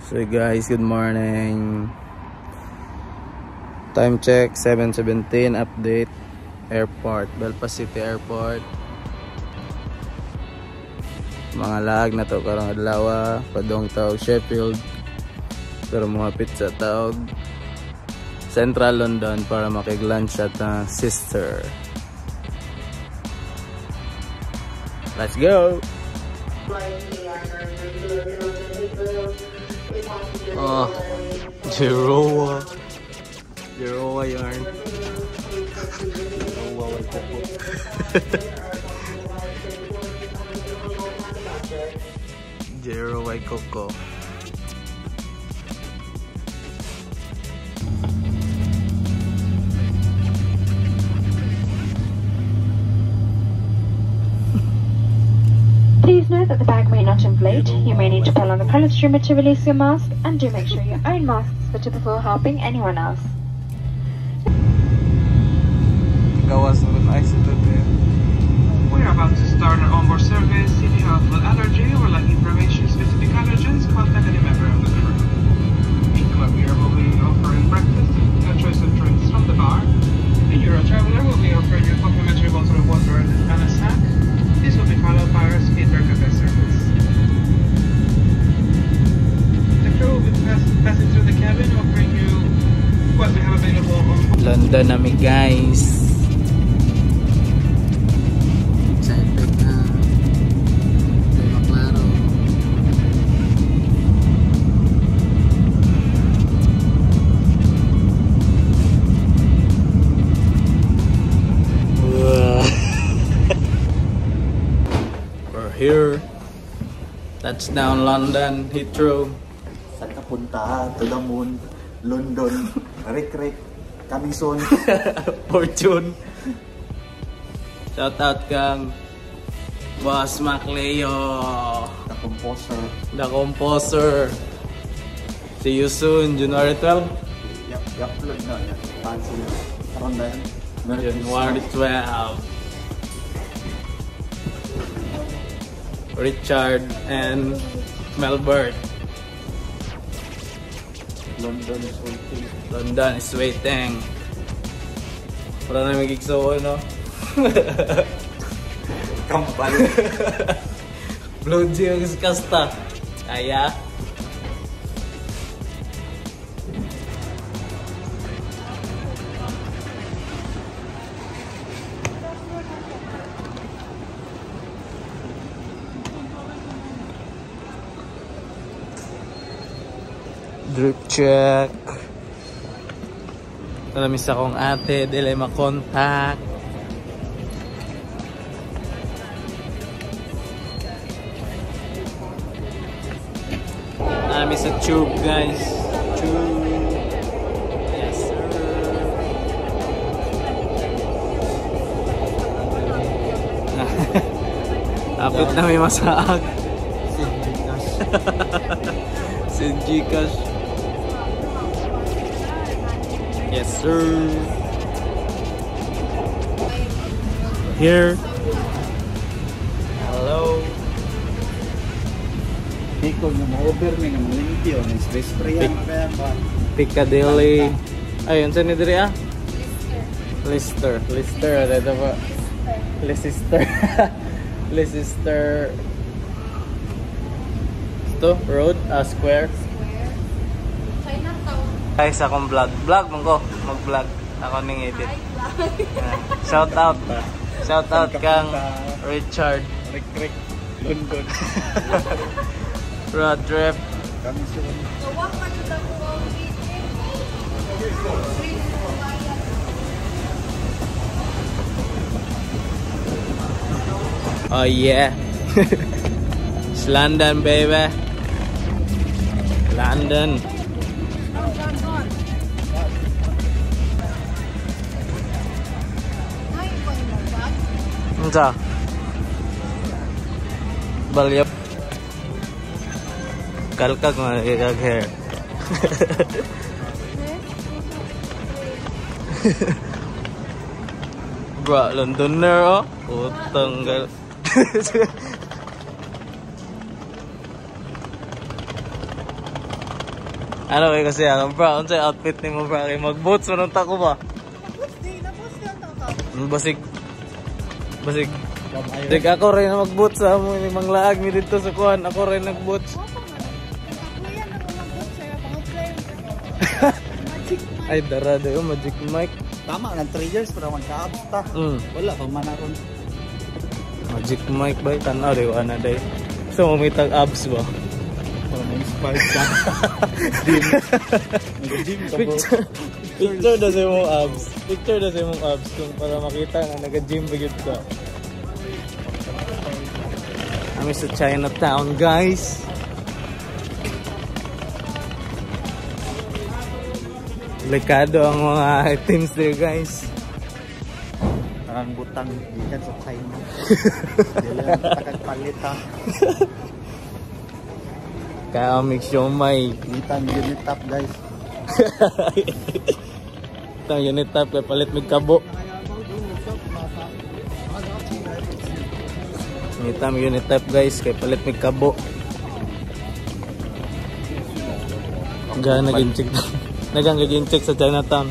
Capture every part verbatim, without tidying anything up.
So guys, good morning. Time check seven seventeen. Update airport, Belfast City Airport. Mga lag na to karong adlaw padong taog Sheffield, pero mohapit sa taog Central London para makig-lunch at uh, sister. Let's go. Oh, Jeroa. Jeroa yarn. Jeroa wal koko. Jeroa koko. Please note that the bag may not inflate. You may need to pull on the pellet streamer to release your mask, and do make sure your own mask is fitted before helping anyone else. Gawas ng ice ito there. We're about to start our onboard service. If you have food allergy or like information specific allergens, contact any member of the crew. Meanwhile, we are moving offering breakfast and a choice of drinks from the bar. The Euro traveler will be offering you a complimentary bottle of water and a snack. This will be followed by our speeder cafe service. The crew will be pass passing through the cabin, offering you what we have available on London na mi guys. Excited na. Ito maklaro. Here, touchdown London, Heathrow. Saan ka punta? To the moon, London, Rick Rick, coming soon. Fortune. Shout out kang Boss Macleo, The composer. the composer. See you soon, January twelfth. Yup, yup, look na yan. Fancy. Around na yan. January twelfth. Richard and Melbourne. London is waiting. London is waiting. Para na magiging so ano. Kampal. Blue Jeans kasta. Kaya. Drip check. Alamis akong ate, dili makontak. Alamis sa tube guys. Tube. Yes sir. Tapit na may masaag. Send Gcash. Yes sir. Here. Hello. Ikaw na ma-over may nga limpyo. Space spray yan. Piccadilly. Ayun, saan ni diri ah? Lister. Lister. Lister. Ito po. Leicester. Leicester. Ito, road, ah, square. Guys, akong vlog. Vlog mo ko. Mag-vlog. Ako ning edit. Uh, shout out. Shout out kang Richard. Rick Rick, London. Road trip. Coming soon. Oh yeah. It's London, baby. London. Unsa? Balyap. Kalkag mga kag hair. Bro, Londoner oh. Utang gal. Ano kayo kasi ako, bro? Ano sa'yo outfit ni mo, bro? Kaya mag-boots, manong tako ba? Tapos di, tapos yan taka. Basig. Basig. Dig ako rin na mag-boots ha. Mga laag mi dito sa kuhan. Ako rin nag-boots. Wapa man. Nakakuya na mga boots sa'yo. Pang-apply. Magic mic. Ay, dara dayo. Magic mic. Tama, nag three years para magka-abs ta. Mm. Wala, pag manaron. Magic mic ba? Tanaw dayo. Ano dayo. So, mamitag abs ba? Para ma-inspired ka. Gym. Nag-gym ka, bro. Picture. Picture na sa mong abs. Picture na sa mong abs. Kung para makita na nag-gym bagit ka. Kami sa Chinatown, guys. Delikado ang mga items there, guys. Parang butang gikan sa China. Dili lang takagpalit ha. Kaya make sure may Kitang unit top guys. itang unit top kaya palit may kabo. Itang unit top guys kaya palit may kabo. Gana naging-check. Nagang naging-check sa Chinatown.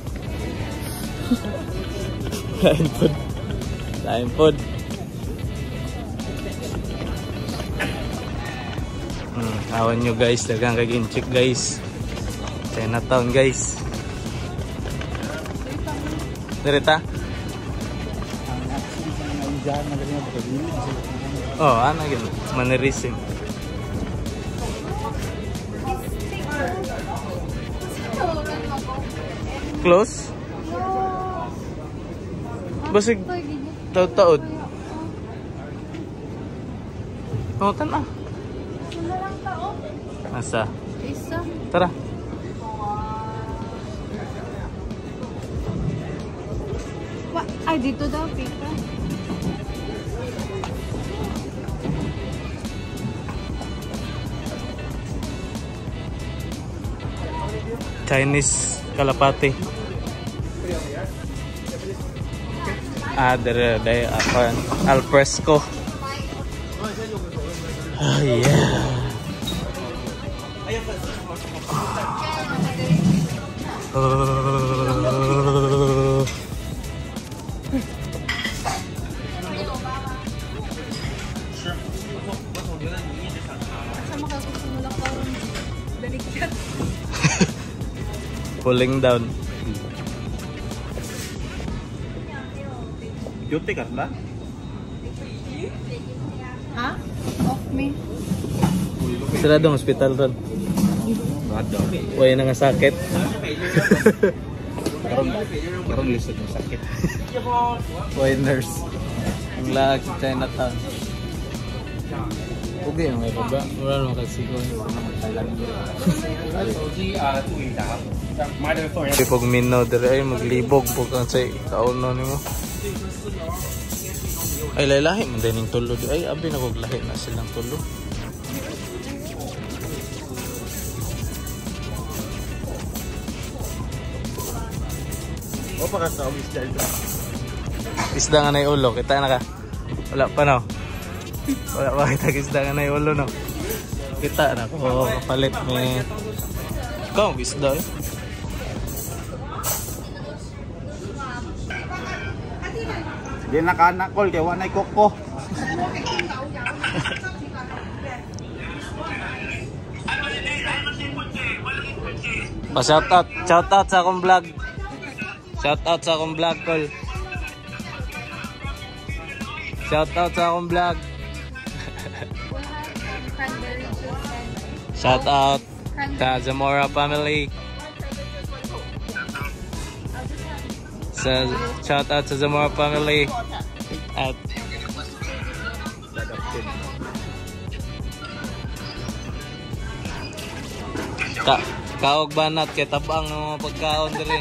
Kain food. Kain food. Hmm, awan nyo guys. Nagang naging-check guys. Chinatown guys. Direta? Ang action sa mga Indian na ganyan pagkabilin. Oh, ano yun? Mannerism. Close? Basig taod-taod. Tungutan na. Wala lang tao. Asa? Isa. Tara. Wa- Ay, dito daw, Pika. Chinese kalapati. Ah, there, there, uh, al fresco. Oh, yeah. Oh. Sama ka kung simula ka rin. Balikat. Pulling down. Beauty ka ba? Ha? Off me. Saradong hospital ron. Rado. Huwag na nga sakit. Karong karong lisod ng sakit. Huwag nurse. Ang lahat sa Chinatown. Okay, may baba. Wala naman kagsigo. Kasi pag minaw dere ay maglibog po kang sa kauno ni mo. Ay lailahi mo din yung tulo. Ay abi na kong lahi na silang tulo. O pa ka sa office dahil ito. Isda nga na yung ulo. Kita na ka? Wala pa no? Wala pa kita isda nga na yung ulo no? Kita na ko. Kapalit may... Ikaw isda eh. Di naka-nakol kaya wanay koko. Pa shout out. Shout out sa akong vlog. Shout out sa akong vlog call. Shout out sa akong vlog. Shout out sa Zamora family. Sa shout out sa Zamora family. At Ka kaog banat kay tabang ng mga pagkaon diri.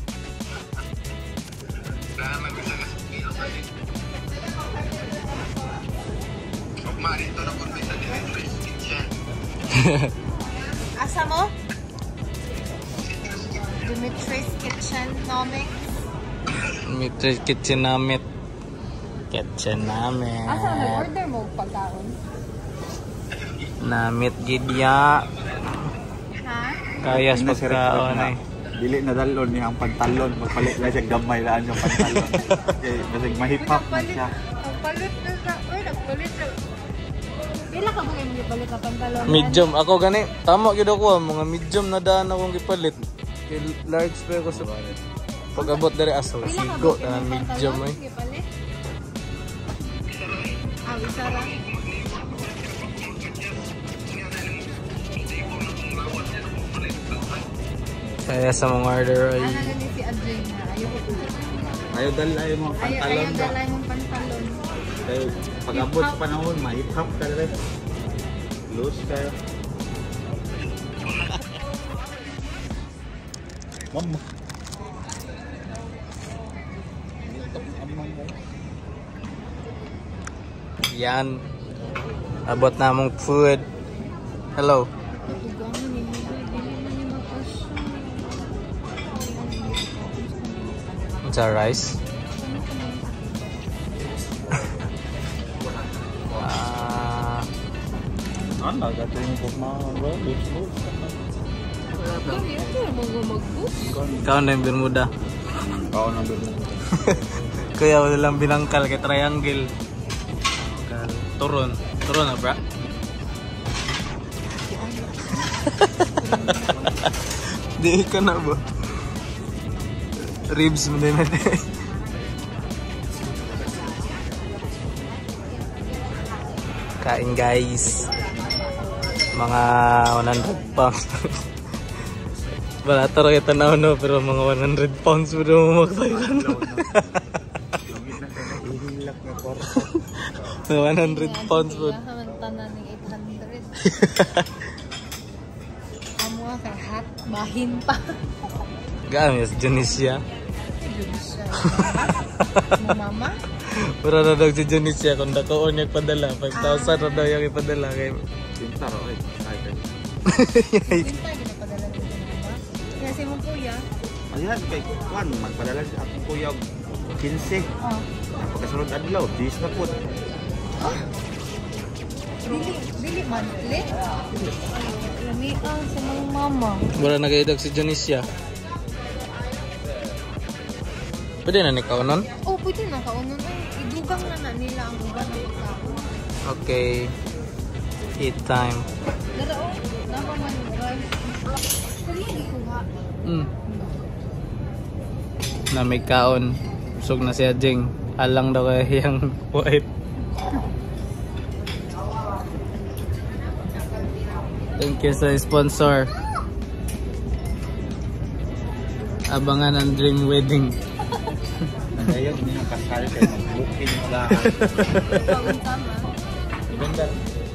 Asa mo? Dimitri's Kitchen Nomics. Dimitri's Kitchen namit. Kitchen namit. Asa nag-order mo pagkaon? Namit gidya. Ha? Kaya sa Ina si Rick Rick pagkaon na. eh. Dili na dalon niya ang pantalon. Magpalit lang siya gamay laan yung pantalon. Okay, kasi mahip-hop na siya. Ang palit na sa... Uy, nagpalit na. Pila ka ba kayo mag-ipalit na pantalon? Medium. Ako gani. Tama gid ako. Mga medium na daan akong gipalit. Kay large pa ako sa pag-abot dari aso. Pila ka ba Sigo kayo na ng medium pantalon? eh. Ipalit? Ah, isa lang. Kaya sa mga order ay Ano ganun si Adrian na ayaw ko po. Ayaw dala yung mga Ayaw, pantalon ayaw ba? dalay mong pantalon. Kayo, pag-abot sa panahon, mahip-hop ka rin. Loose kayo. Mama. yan. Abot na mong food. Hello. Tugangan ni mo, dili man ni mapasya. It's a rice. Ah, Ano, gato yung mga bro, loose, loose. Kami, ako mga mag-book. ikaw na yung Bermuda. Oo, number mo. Kaya wala lang binangkal kay triangle. Turon. Turon na bra. Di ka na ba? Ribs mo din natin. Kain guys. Mga one hundred pounds. Balato rin kita na no, pero mga one hundred pounds mo na mamaktayan. Ihilak na kwarto. one hundred pounds po. Tanan ng eight hundred. Amo ka hat, bahin pa. Gaan sa Tunisia. Mo mama? Pura na daw si Tunisia kung dakoon yung padala. five thousand na daw yung ipadala. Kaya Pintar, okay. Ay, ay. Pinta, ginapadala nito ng mama. Kaya si mong kuya, Ayan, kay Juan, magpadala siya akong kuya fifteen. oh, Pagkasunod adlaw, dis na po. dili, dili monthly. Lamian sa mga mama. wala nag-idag si Tunisia. Pwede na ni kaunon? Oh, pwede na kaunon. Ay, idugang na na nila ang uban ng pagkaon. Okay. Eat time. Dada, oh, napa man yung rice. Dali, ikuha. Mm. Na may kaon. Busog na si Adjing. Alang daw kaya yung white. Thank you sa sponsor. Abangan ang dream wedding. Ngayon, hindi nang kasal kayo mag-booking lang. Kaon tama. Ganda.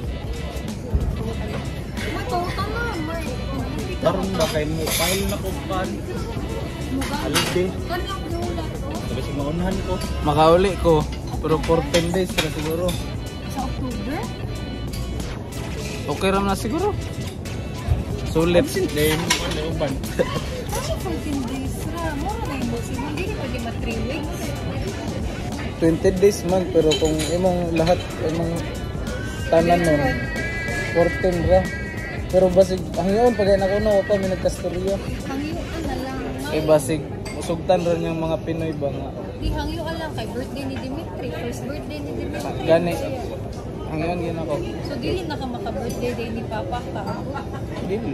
May kautan na, may. Karoon ba kayo mo? File na ko pan. Alide. Kan lang wala to. Sabi sa maunahan ko. Makauli ko. Pero fourteen days na siguro. Sa October? Okay ram na siguro. Sulit. Dahil mo ano yung ban. Kasi fourteen days ra. Mura na yung boss. Hindi na pwede ma three weeks. twenty days man pero kung imong lahat imong tanan nun fourteen ra. Pero basig hangyon pag na kuno ko mi nagkastorya. Hangyuan na lang. Eh basig usugtan ron yung mga Pinoy ba nga. Di hangyuan lang kay birthday ni Dimitri. First birthday ni Dimitri. Gani. Hangyon gina ko. So dili na ka maka-birthday day ni Papa ka. Dili.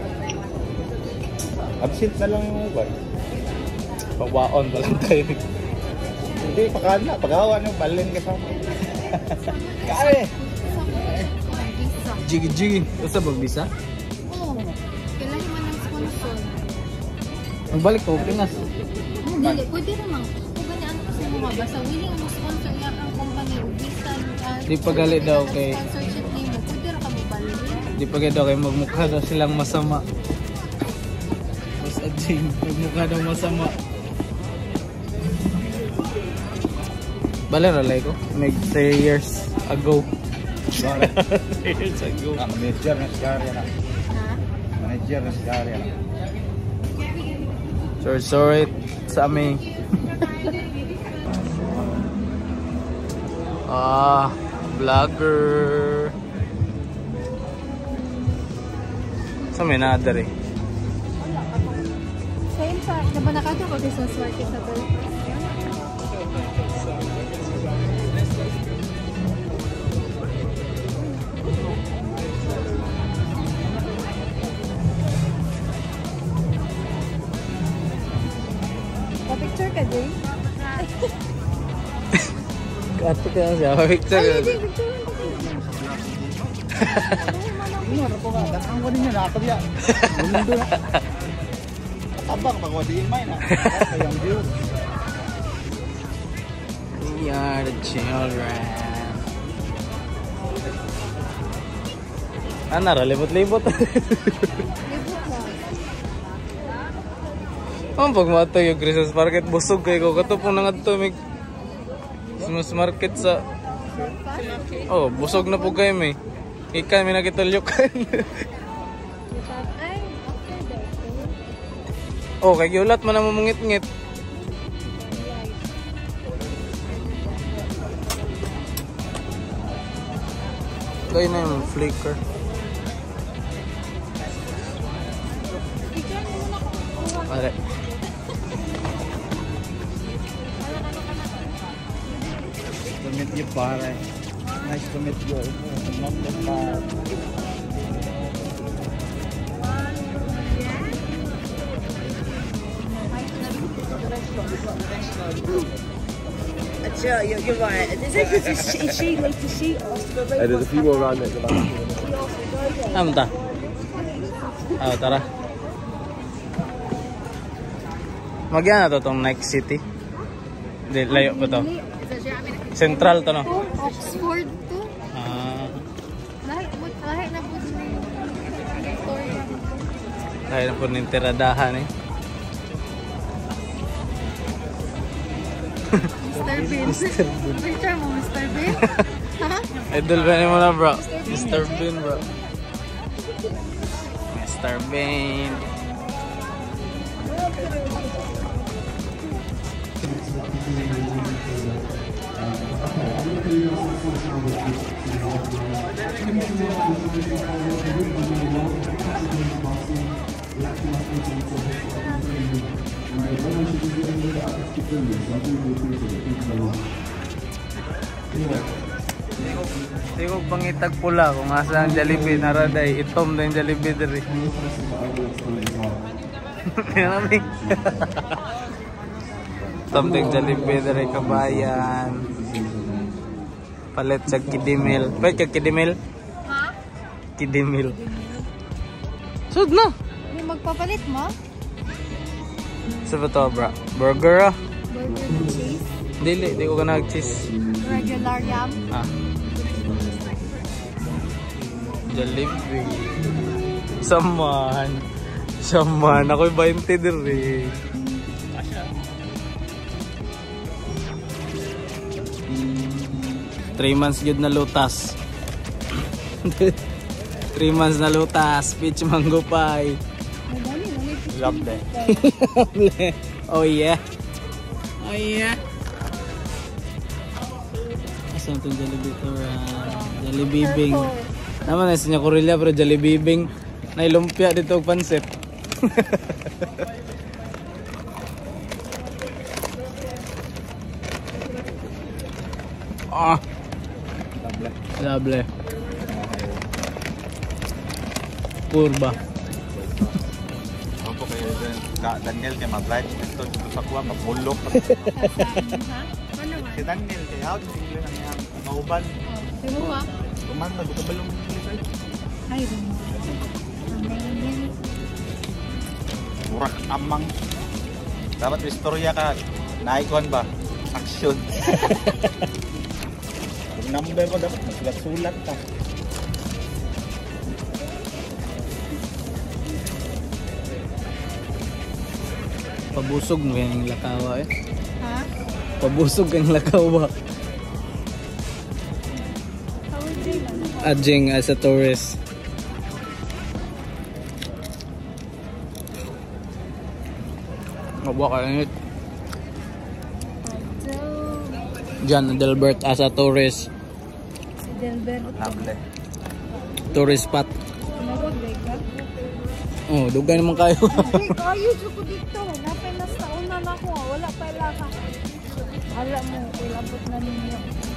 Absent na lang yung ban. Pagwaon ba lang tayo. Hindi, pakana. Pag-awa nyo, balin ka sa Kaya! Visa. Jigi jigi. Usa ba bisa? Oh. Kailangan man ng sponsor. Magbalik ko Pinas. Hmm, dili. Pwede naman. Kung gani ano kasi mo mabasa. Willing mo sponsor niya ang company. Visa. uh, Di pa gali daw kay- Sponsorship ni mo. Pwede ra ka mo balik. Di pa daw kay magmukha daw silang masama. Mas Adjing, magmukha daw masama. Bale ralay ko. Nag three years ago. three years ago. Ah, manager na siya rin. Ha? Manager na siya rin. Sorry, sorry sa amin. Ah, vlogger. Sa may nadari. sa diba nakadyo ko Christmas market sa to? Pa-picture ka din? Kato ka lang siya. Pa-picture ka. Ay, hindi. Picture lang ka din. Ano na po nga, ang wala niya nakakabya. Mundo na. Tabang, pag wala yung mine ha. Kayang view. We are the children. Ah, nara, libot-libot. Ang pag mato yung Christmas market, busog kayo ko. Kato pong nangatumig Christmas market sa... Oh, busog na po kayo may. Ika, may nakitulyokan. Oh, kay giulat man na mamungit-ngit. Kaya na yung flicker. Pare. To meet you, pare. Nice to meet you. Not that bad. Sure, you're, you're right. Is it because she, she like to she asked for Hey, there's a few more around there. Ah, mata. Ah, tara. Magyan na to tong next city. Hindi, layo pa to. Central to, no? Oxford to. Ah, Lahat lahat na po din Victoria. kaya na po ng tiradahan eh. Mister Bean. Picture mo, Mister Bean? Ha? Idol ba niyo na, bro? Mister Bean, bro. Mister Bean. Hindi ko pangitag pula kung asa ang Jollibee naraday. Itom na yung Jollibee diri. Yan namin. Itom na yung Jollibee diri kabayan. Palit sa Kidimil. Palit ka Kidimil? Ha? Kidimil. Sud na. May magpapalit mo? Sa ba to, bro? Burger ah? Burger na cheese? Dili, di ko ka nag-cheese. Regular yam? Ah. Jollibee. Saman. Saman. Ako'y twenty diri. Three months good na lutas. Three months na lutas. Peach mango pie. Love that. Oh yeah. Oh yeah. Asan itong Jollibee to? Jollibee Bing. Naman na siya Korelia pero Jollibee Bing. Nailumpia dito og pansit. Ah. Lovely. Kurba. Ako kayo din. Daniel kay mag-live ito sa kuha mabulok. Ha? Ano ba? Si Daniel kay how to English ang yang mauban. Sino ba? Kumanta do kabalong English. Ay, rin. Murak amang. Dapat istorya ka. Naikon ba? Action. Number mo dapat masulat-sulat ka. Pabusog mo yung lakawa eh. Ha? Pabusog yung lakawa. Adjing as a tourist. Mabuha ka lang ito. John Adelbert as a tourist. Delbert. Lovely. Tourist spot. Tinawag, Vega. Oh, dugay naman kayo. Ay, kayo, ko dito. Ala mo, ilabot na ninyo.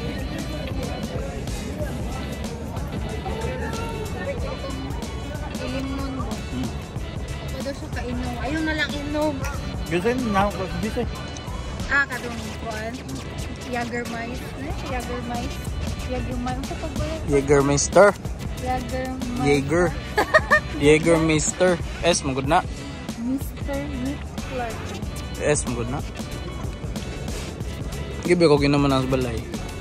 Ilim nun mo. Ako daw siya kainom. Ayaw na lang inom. Gusto yun, nahok ko gusto. Ah, katong kuan. Jagermeister. Eh? Jagermeister. Jagermeister. Ano sa pagbalik? Jägermeister. Jagermeister. Jaeger. Jägermeister. S, magod na. Mister Nick Clark. S, magod na. Gibe ko ginaman ang balay.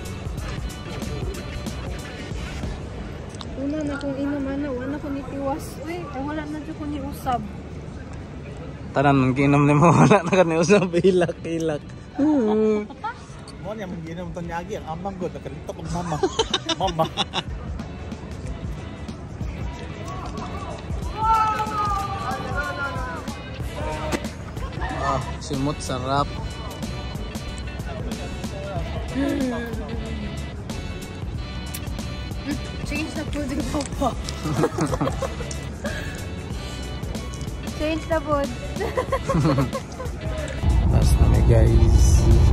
Una na kung inuman na, wala ko ni tiwas. Uy, ay wala na dyan ko ni usab. Tanan, man ginom ni mo. Wala na ka ni usap. Hilak, hilak. Mo niya, mag-inom ito niya agi. Ang amang ko, nakalito kong mama. Mama. Ah, simot sarap. Mm. Change the food, Papa. Change the food. Tapos na guys.